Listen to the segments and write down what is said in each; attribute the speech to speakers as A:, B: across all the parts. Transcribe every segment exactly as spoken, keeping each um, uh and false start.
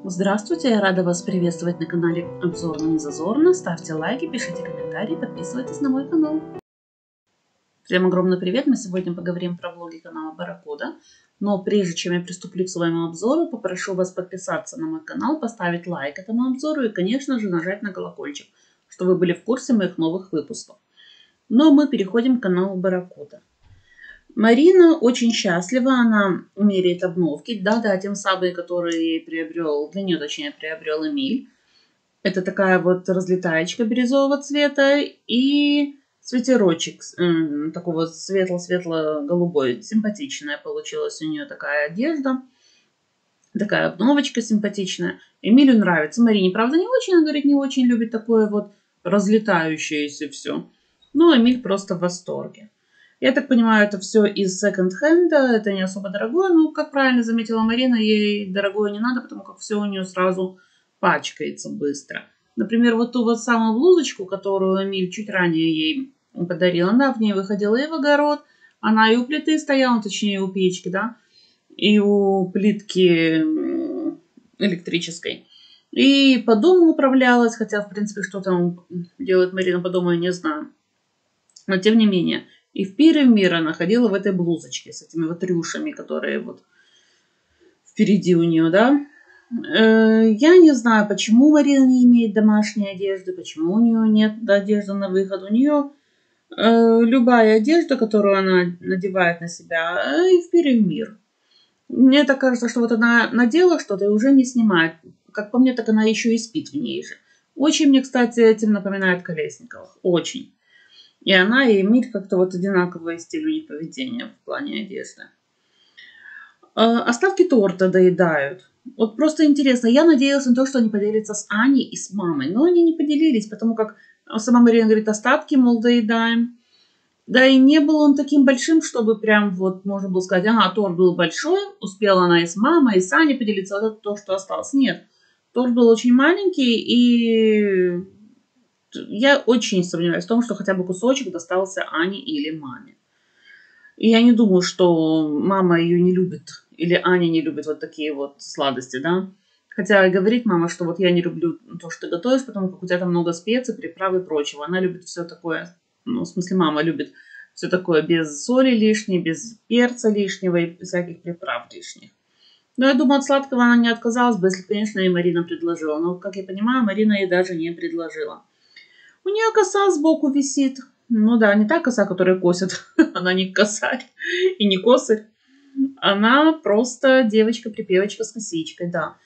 A: Здравствуйте, я рада вас приветствовать на канале Обзорно не зазорно. Ставьте лайки, пишите комментарии, подписывайтесь на мой канал. Всем огромный привет! Мы сегодня поговорим про влоги канала Барракуда. Но прежде чем я приступлю к своему обзору, попрошу вас подписаться на мой канал, поставить лайк этому обзору и, конечно же, нажать на колокольчик, чтобы вы были в курсе моих новых выпусков. Но мы переходим к каналу Барракуда. Марина очень счастлива, она меряет обновки. Да-да, тем самые, которые ей приобрел, для нее точнее приобрел Эмиль. Это такая вот разлетаечка бирюзового цвета и свитерочек э, такого светло-светло-голубой. Симпатичная получилась у нее такая одежда. Такая обновочка симпатичная. Эмилю нравится. Марине, правда, не очень, она говорит, не очень любит такое вот разлетающееся все. Но Эмиль просто в восторге. Я так понимаю, это все из секонд-хенда, это не особо дорогое, но, как правильно заметила Марина, ей дорогое не надо, потому как все у нее сразу пачкается быстро. Например, вот ту вот самую блузочку, которую Эмиль чуть ранее ей подарил, она в ней выходила и в огород, она и у плиты стояла, точнее у печки, да, и у плитки электрической. И по дому управлялась, хотя, в принципе, что там делает Марина по дому, я не знаю. Но, тем не менее, и в пир, и в мир она ходила в этой блузочке с этими вот рюшами, которые вот впереди у нее, да. Э, я не знаю, почему Марина не имеет домашней одежды, почему у нее нет одежды на выход. У нее э, любая одежда, которую она надевает на себя, э, и в пир, и в мир. Мне так кажется, что вот она надела что-то и уже не снимает. Как по мне, так она еще и спит в ней же. Очень мне, кстати, этим напоминает Колесниковых. Очень. И она, и Эмиль как-то вот одинаковый стиль у них поведения в плане одежды. Остатки торта доедают. Вот просто интересно. Я надеялась на то, что они поделятся с Аней и с мамой. Но они не поделились, потому как сама Марина говорит, остатки, мол, доедаем. Да и не был он таким большим, чтобы прям вот можно было сказать, ага, торт был большой, успела она и с мамой, и с Аней поделиться, вот это то, что осталось. Нет, торт был очень маленький, и я очень сомневаюсь в том, что хотя бы кусочек достался Ане или маме. И я не думаю, что мама ее не любит, или Аня не любит вот такие вот сладости, да. Хотя говорит мама, что вот я не люблю то, что ты готовишь, потому как у тебя там много специй, приправ и прочего. Она любит все такое, ну, в смысле, мама любит все такое без соли лишней, без перца лишнего и всяких приправ лишних. Но я думаю, от сладкого она не отказалась бы, если, конечно, и Марина предложила. Но, как я понимаю, Марина ей даже не предложила. У нее коса сбоку висит. Ну да, не та коса, которая косит. Она не косарь и не косарь. Она просто девочка-припевочка с косичкой, да.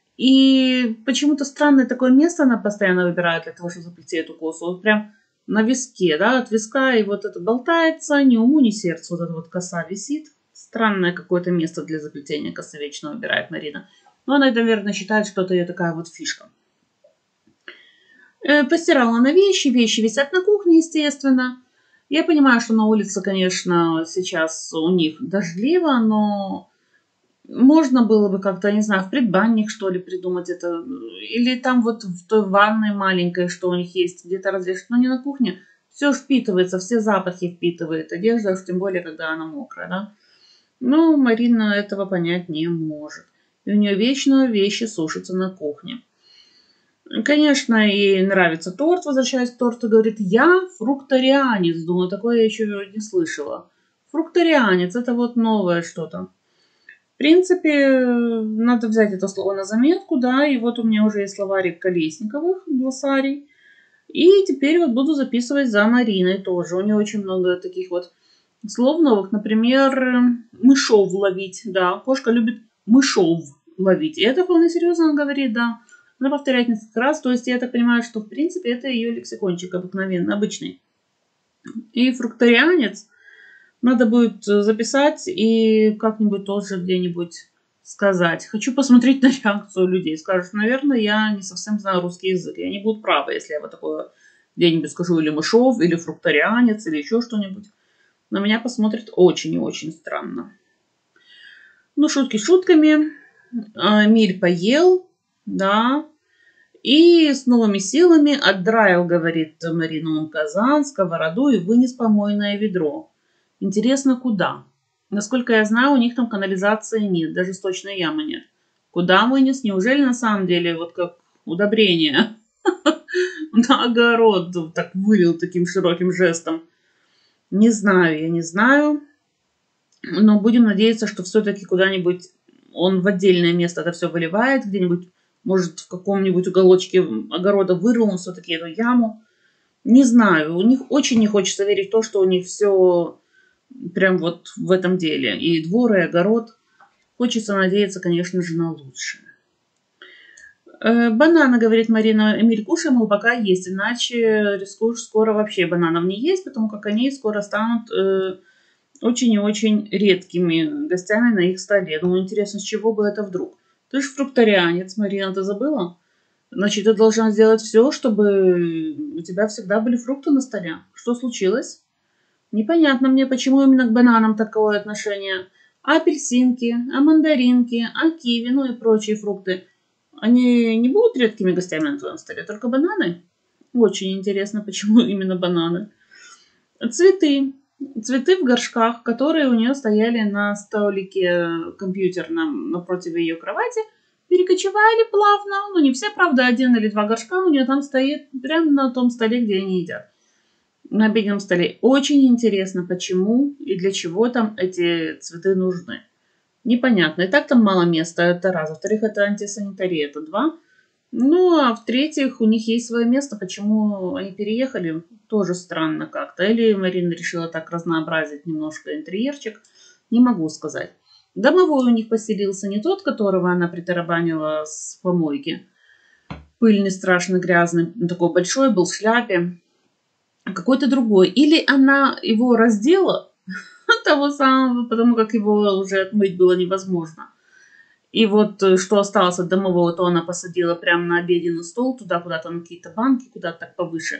A: И почему-то странное такое место она постоянно выбирает для того, чтобы заплести эту косу. Вот прям на виске, да, от виска, и вот это болтается, ни уму, ни сердцу. Вот эта вот коса висит. Странное какое-то место для заплетения косы вечно выбирает Марина. Но она, наверное, считает, что это ее такая вот фишка. Постирала на вещи, вещи висят на кухне, естественно. Я понимаю, что на улице, конечно, сейчас у них дождливо, но можно было бы как-то, не знаю, в предбанник, что ли, придумать это. Или там вот в той ванной маленькой, что у них есть, где-то развешать, но не на кухне. Все впитывается, все запахи впитывает одежда, уж тем более, когда она мокрая, да. Но Марина этого понять не может. И у нее вечно вещи сушатся на кухне. Конечно, ей нравится торт, возвращаясь к торту, говорит, я фрукторианец. Думаю, такое я еще не слышала. Фрукторианец, это вот новое что-то. В принципе, надо взять это слово на заметку, да, и вот у меня уже есть словарик Колесниковых, глоссарий. И теперь вот буду записывать за Мариной тоже. У нее очень много таких вот слов новых, например, мышов ловить, да, кошка любит мышов ловить. И это вполне серьезно он говорит, да. Она повторяет несколько раз, то есть я так понимаю, что в принципе это ее лексикончик обыкновенный, обычный. И фрукторианец надо будет записать и как-нибудь тоже где-нибудь сказать. Хочу посмотреть на реакцию людей. Скажут, наверное, я не совсем знаю русский язык. И они будут правы, если я вот такое где-нибудь скажу, или мышов, или фрукторианец, или еще что-нибудь. На меня посмотрят очень и очень странно. Ну, шутки шутками. Эмиль поел. Да. И с новыми силами отдраил, говорит Марину, казан, сковороду и вынес помойное ведро. Интересно, куда? Насколько я знаю, у них там канализации нет, даже сточной ямы нет. Куда вынес? Неужели на самом деле вот как удобрение на огород так вылил таким широким жестом? Не знаю, я не знаю. Но будем надеяться, что все-таки куда-нибудь он в отдельное место это все выливает, где-нибудь, может, в каком-нибудь уголочке огорода вырыл он все-таки эту яму. Не знаю, у них очень не хочется верить в то, что у них все прям вот в этом деле. И двор, и огород. Хочется надеяться, конечно же, на лучшее. Э, бананы, говорит Марина, Эмиль, кушаем, мол, пока есть, иначе рискуешь скоро вообще бананов не есть, потому как они скоро станут э, очень и очень редкими гостями на их столе. Думаю, интересно, с чего бы это вдруг? Ты же фрукторианец, Марина, ты забыла? Значит, ты должна сделать все, чтобы у тебя всегда были фрукты на столе. Что случилось? Непонятно мне, почему именно к бананам такое отношение. А апельсинки, а мандаринки, а киви, ну и прочие фрукты. Они не будут редкими гостями на твоем столе, только бананы? Очень интересно, почему именно бананы. Цветы. Цветы в горшках, которые у нее стояли на столике компьютерном напротив ее кровати, перекочевали плавно. Ну, не все, правда, один или два горшка у нее там стоит прямо на том столе, где они едят. На обеденном столе. Очень интересно, почему и для чего там эти цветы нужны. Непонятно. И так там мало места, это раз. Во-вторых, это антисанитария, это два. Ну, а в-третьих, у них есть свое место. Почему они переехали, тоже странно как-то. Или Марина решила так разнообразить немножко интерьерчик. Не могу сказать. Домовой у них поселился не тот, которого она притарабанила с помойки. Пыльный, страшно грязный. Такой большой был в шляпе. Какой-то другой. Или она его раздела того самого, потому как его уже отмыть было невозможно. И вот что осталось от домового, то она посадила прямо на обеденный стол, туда куда-то на какие-то банки, куда-то так повыше.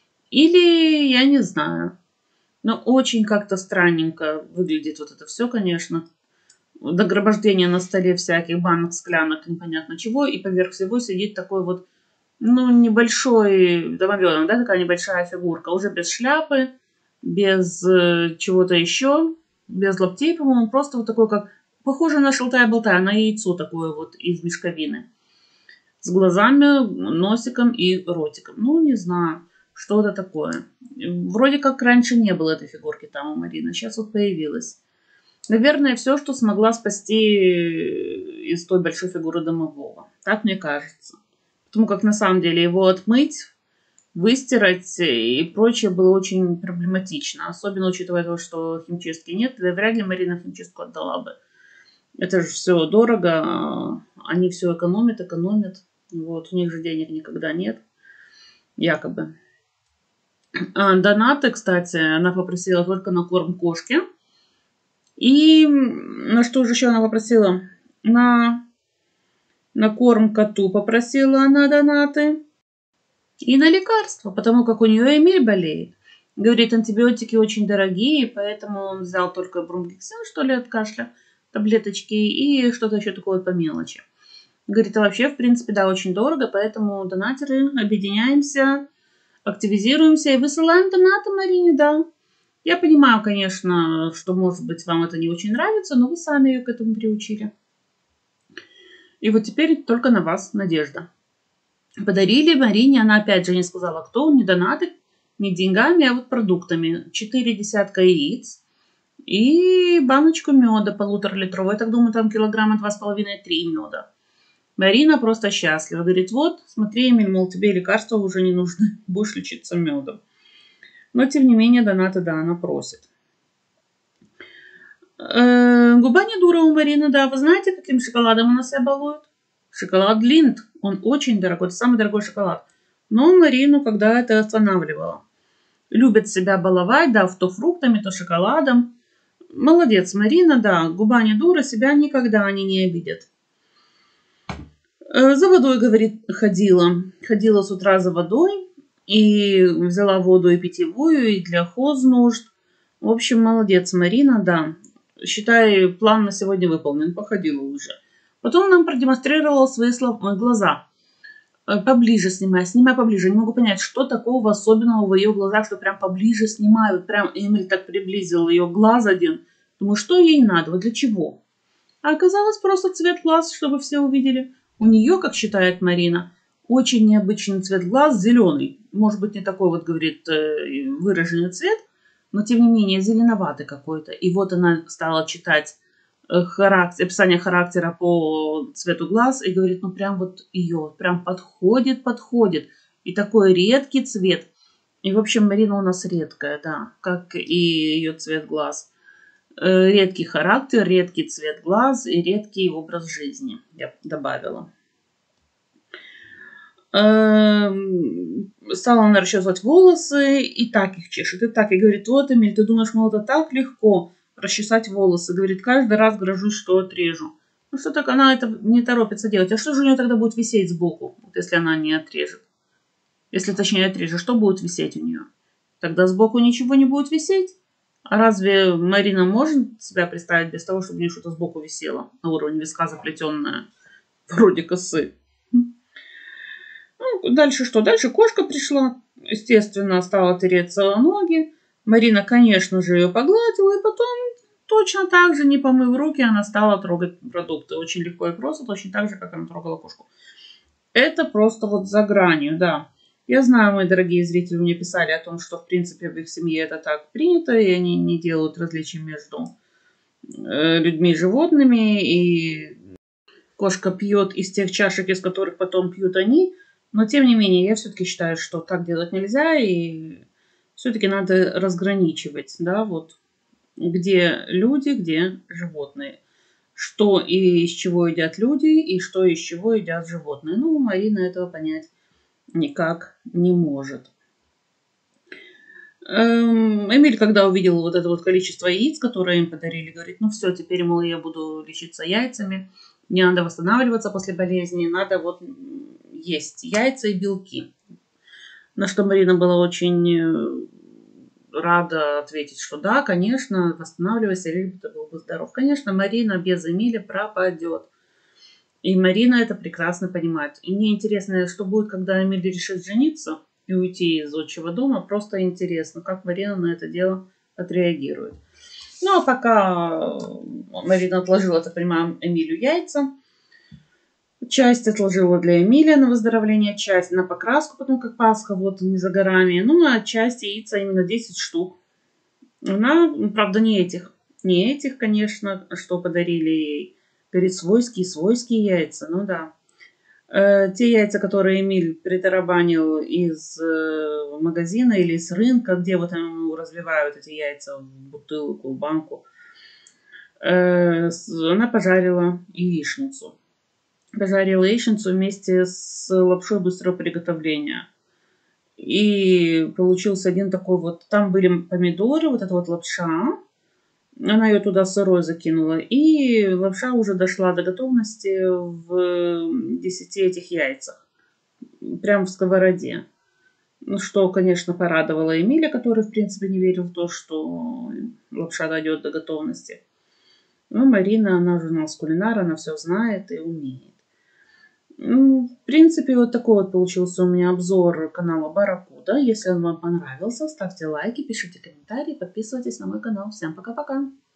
A: Или я не знаю. Но очень как-то странненько выглядит вот это все, конечно. Нагромождение на столе всяких банок, склянок, непонятно чего. И поверх всего сидит такой вот, ну, небольшой домовенок, да, такая небольшая фигурка. Уже без шляпы, без э, чего-то еще, без лаптей, по-моему. Просто вот такой, как похоже на шелтая-болтая, на яйцо такое вот из мешковины. С глазами, носиком и ротиком. Ну, не знаю, что это такое. Вроде как раньше не было этой фигурки там у Марины. Сейчас вот появилась. Наверное, все, что смогла спасти из той большой фигуры домового. Так мне кажется. Потому как на самом деле его отмыть, выстирать и прочее было очень проблематично. Особенно учитывая то, что химчистки нет. Да вряд ли Марина химчистку отдала бы. Это же все дорого. Они все экономят, экономят. Вот, у них же денег никогда нет. Якобы. А, донаты, кстати, она попросила только на корм кошки. И на что же еще она попросила? На, на корм коту попросила она донаты. И на лекарства, потому как у нее Эмиль болеет. Говорит, антибиотики очень дорогие, поэтому он взял только бромгексин, что ли, от кашля, таблеточки и что-то еще такое по мелочи. Говорит, а вообще, в принципе, да, очень дорого, поэтому донатеры объединяемся, активизируемся и высылаем донаты Марине, да. Я понимаю, конечно, что, может быть, вам это не очень нравится, но вы сами ее к этому приучили. И вот теперь только на вас надежда. Подарили Марине, она опять же не сказала, кто, не донаты, не деньгами, а вот продуктами. Четыре десятка яиц и баночку меда полуторалитровую. Я так думаю, там килограмма два с половиной-три меда. Марина просто счастлива. Говорит, вот, смотри, Эмиль, мол, тебе лекарства уже не нужны, будешь лечиться медом. Но, тем не менее, донаты, да, она просит. Э-э, губа не дура у Марины, да. Вы знаете, каким шоколадом она себя балует? Шоколад Линд. Он очень дорогой, это самый дорогой шоколад. Но Марину когда это останавливало. Любит себя баловать, да, то фруктами, то шоколадом. Молодец, Марина, да. Губа не дура, себя никогда они не обидят. За водой, говорит, ходила. Ходила с утра за водой. И взяла воду и питьевую, и для хознужд. В общем, молодец, Марина, да. Считай, план на сегодня выполнен. Походила уже. Потом нам продемонстрировала свои глаза. Поближе снимай, снимай поближе. Не могу понять, что такого особенного в ее глазах, что прям поближе снимают. Прям Эмиль так приблизил ее глаз один. Думаю, что ей надо, вот для чего? А оказалось просто цвет глаз, чтобы все увидели. У нее, как считает Марина, очень необычный цвет глаз, зеленый. Может быть, не такой вот, говорит, выраженный цвет, но тем не менее зеленоватый какой-то. И вот она стала читать характер, описание характера по цвету глаз и говорит, ну прям вот ее, прям подходит, подходит. И такой редкий цвет. И в общем, Марина у нас редкая, да, как и ее цвет глаз. Редкий характер, редкий цвет глаз и редкий образ жизни, я добавила. Стала она расчесывать волосы, и так их чешет, и так. И говорит, вот, Эмиль, ты думаешь, мол, это так легко расчесать волосы. Говорит, каждый раз грожусь, что отрежу. Ну что так она это не торопится делать. А что же у нее тогда будет висеть сбоку, вот если она не отрежет? Если точнее отрежет, что будет висеть у нее? Тогда сбоку ничего не будет висеть. А разве Марина может себя представить без того, чтобы у нее что-то сбоку висело на уровне виска заплетенное, вроде косы? Ну, дальше что? Дальше кошка пришла, естественно, стала тереться ноги. Марина, конечно же, ее погладила, и потом точно так же, не помыв руки, она стала трогать продукты. Очень легко и просто, точно так же, как она трогала кошку. Это просто вот за гранью, да. Я знаю, мои дорогие зрители мне писали о том, что, в принципе, в их семье это так принято, и они не делают различий между людьми и животными, и кошка пьет из тех чашек, из которых потом пьют они. Но, тем не менее, я все-таки считаю, что так делать нельзя, и все-таки надо разграничивать, да, вот, где люди, где животные. Что и из чего едят люди, и что из чего едят животные. Ну, Марина этого понять никак не может. Эмиль, когда увидел вот это вот количество яиц, которые им подарили, говорит, ну все, теперь, мол, я буду лечиться яйцами, мне надо восстанавливаться после болезни, надо вот есть яйца и белки. На что Марина была очень рада ответить, что да, конечно, восстанавливайся, лишь бы ты был бы здоров. Конечно, Марина без Эмиля пропадет. И Марина это прекрасно понимает. И мне интересно, что будет, когда Эмиль решит жениться и уйти из отчего дома. Просто интересно, как Марина на это дело отреагирует. Ну, а пока Марина отложила, так понимаю, Эмилю яйца. Часть отложила для Эмиля на выздоровление, часть на покраску, потому как Пасха вот не за горами. Ну, а часть яица именно десять штук. Она, правда, не этих. Не этих, конечно, что подарили ей. Говорит, свойские, свойские яйца. Ну да. Э, те яйца, которые Эмиль притарабанил из э, магазина или из рынка, где вот ему развивают эти яйца в бутылку, в банку, э, она пожарила яичницу. Пожарила яичницу вместе с лапшой быстрого приготовления. И получился один такой вот... Там были помидоры, вот эта вот лапша. Она ее туда сырой закинула. И лапша уже дошла до готовности в десяти этих яйцах. Прям в сковороде. Ну, что, конечно, порадовало Эмиля, который, в принципе, не верил в то, что лапша дойдет до готовности. Но Марина, она же у нас кулинар, она все знает и умеет. Ну, в принципе, вот такой вот получился у меня обзор канала Барракуда. Если он вам понравился, ставьте лайки, пишите комментарии, подписывайтесь на мой канал. Всем пока-пока!